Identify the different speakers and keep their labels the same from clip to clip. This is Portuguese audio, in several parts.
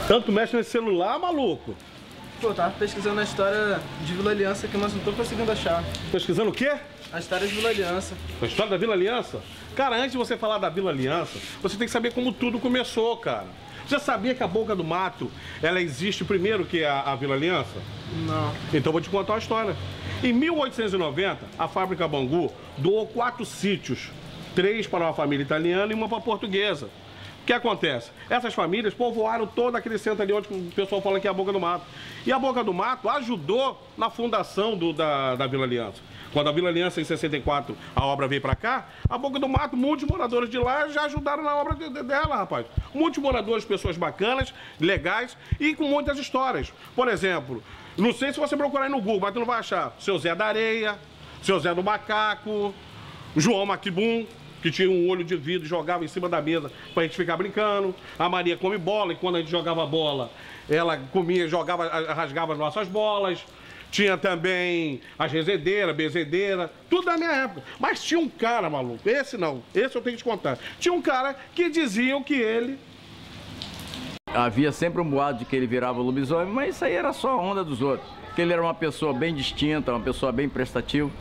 Speaker 1: Tanto mexe nesse celular, maluco?
Speaker 2: Pô, eu tava pesquisando a história de Vila Aliança aqui, mas não tô conseguindo achar.
Speaker 1: Pesquisando o quê?
Speaker 2: A história de Vila Aliança.
Speaker 1: A história da Vila Aliança? Cara, antes de você falar da Vila Aliança, você tem que saber como tudo começou, cara. Já sabia que a Boca do Mato, ela existe primeiro que a Vila Aliança?
Speaker 2: Não.
Speaker 1: Então eu vou te contar uma história. Em 1890, a fábrica Bangu doou 4 sítios. 3 para uma família italiana e uma para portuguesa. O que acontece? Essas famílias povoaram todo aquele centro ali onde o pessoal fala que é a Boca do Mato. E a Boca do Mato ajudou na fundação da Vila Aliança. Quando a Vila Aliança, em 64, a obra veio para cá, a Boca do Mato, muitos moradores de lá já ajudaram na obra dela, rapaz. Muitos moradores, pessoas bacanas, legais e com muitas histórias. Por exemplo, não sei se você procurar aí no Google, mas tu não vai achar Seu Zé da Areia, Seu Zé do Macaco, João Maquibum, que tinha um olho de vidro e jogava em cima da mesa pra gente ficar brincando. A Maria come bola, e quando a gente jogava bola, ela comia, jogava, rasgava as nossas bolas. Tinha também as rezedeiras, bezedeiras, tudo da minha época. Mas tinha um cara, maluco, esse não, esse eu tenho que te contar. Tinha um cara que diziam que ele...
Speaker 3: Havia sempre um boato de que ele virava lobisomem, mas isso aí era só a onda dos outros. Porque ele era uma pessoa bem distinta, uma pessoa bem prestativa.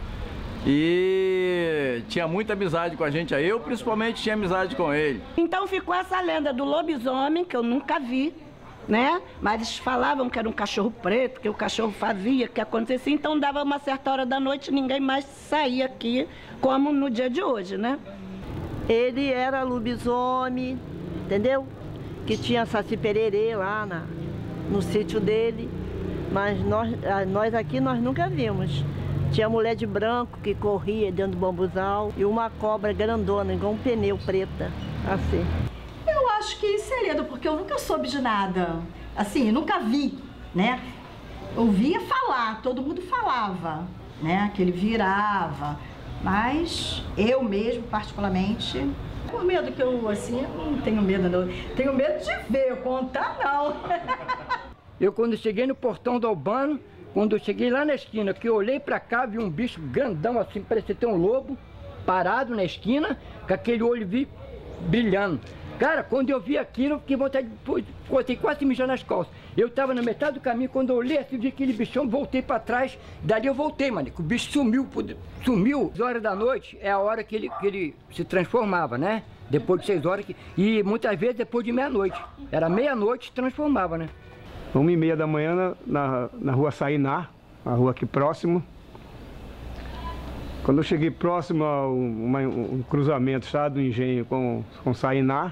Speaker 3: E tinha muita amizade com a gente, eu principalmente tinha amizade com ele.
Speaker 4: Então ficou essa lenda do lobisomem, que eu nunca vi, né? Mas eles falavam que era um cachorro preto, que o cachorro fazia, que acontecia. Então dava uma certa hora da noite, ninguém mais saía aqui, como no dia de hoje, né?
Speaker 5: Ele era lobisomem, entendeu? Que tinha Saci Pererê lá no sítio dele. Mas nós aqui nós nunca vimos. Tinha mulher de branco que corria dentro do bambuzal e uma cobra grandona, igual um pneu preta, assim.
Speaker 6: Eu acho que segredo, porque eu nunca soube de nada. Assim, nunca vi, né? Ouvia falar, todo mundo falava, né? Que ele virava. Mas eu mesmo, particularmente, por medo que eu, assim, eu não tenho medo, não. Tenho medo de ver, contar não.
Speaker 7: Eu, quando cheguei no portão do Albano, quando eu cheguei lá na esquina, que eu olhei pra cá, vi um bicho grandão assim, parecia ter um lobo, parado na esquina, com aquele olho brilhando. Cara, quando eu vi aquilo, eu fiquei vontade de quase mijar nas costas. Eu tava na metade do caminho, quando eu olhei assim, vi aquele bichão, voltei pra trás, dali eu voltei, mano, o bicho sumiu. 6 horas da noite é a hora que ele se transformava, né? Depois de 6 horas, e muitas vezes depois de meia-noite. Era meia-noite se transformava, né?
Speaker 8: 1h30 da manhã na rua Sainá, a rua aqui próximo. Quando eu cheguei próximo a um cruzamento, Estrada do Engenho com Sainá,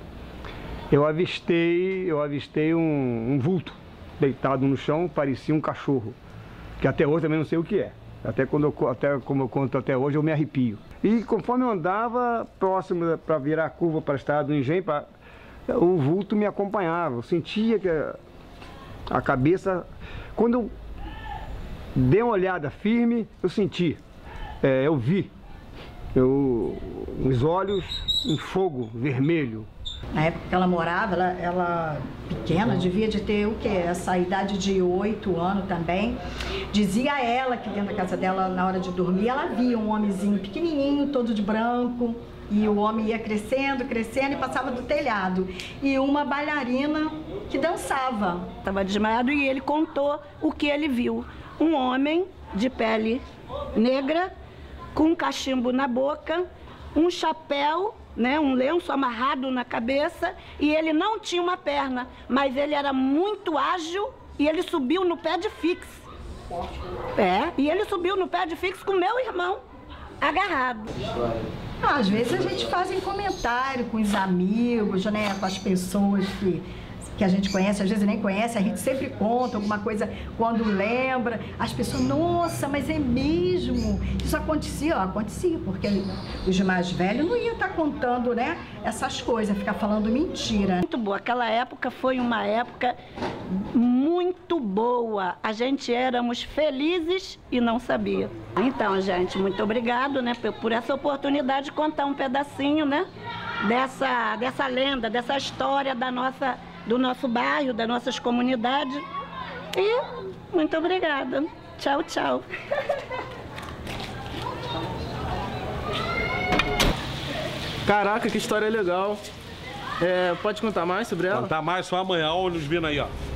Speaker 8: eu avistei um vulto deitado no chão, parecia um cachorro, que até hoje também não sei o que é. Como eu conto até hoje, eu me arrepio. E conforme eu andava próximo para virar a curva para a Estrada do Engenho, o vulto me acompanhava. Eu sentia que a cabeça, quando eu dei uma olhada firme, eu senti, eu vi, os olhos em fogo vermelho.
Speaker 6: Na época que ela morava, ela pequena, devia de ter o quê? Essa idade de 8 anos também. Dizia ela que dentro da casa dela, na hora de dormir, ela via um homenzinho pequenininho, todo de branco. E o homem ia crescendo, crescendo e passava do telhado. E uma bailarina que dançava.
Speaker 4: Estava desmaiado e ele contou o que ele viu. Um homem de pele negra, com um cachimbo na boca, um chapéu, né, um lenço amarrado na cabeça, e ele não tinha uma perna, mas ele era muito ágil e ele subiu no pé de fix. E ele subiu no pé de fix com meu irmão, agarrado.
Speaker 6: Às vezes a gente faz em comentário com os amigos, né, com as pessoas que a gente conhece, às vezes nem conhece, a gente sempre conta alguma coisa quando lembra. As pessoas, nossa, mas é mesmo? Isso acontecia? Acontecia, porque os mais velhos não iam estar contando, né, essas coisas, ficar falando mentira.
Speaker 4: Muito boa, aquela época foi uma época muito boa. A gente éramos felizes e não sabia. Então, gente, muito obrigado, né, por essa oportunidade de contar um pedacinho, né, dessa lenda, dessa história do nosso bairro, das nossas comunidades. E muito obrigada. Tchau, tchau.
Speaker 2: Caraca, que história legal. Pode contar mais sobre ela?
Speaker 1: Contar mais só amanhã, olha os vindo aí, ó.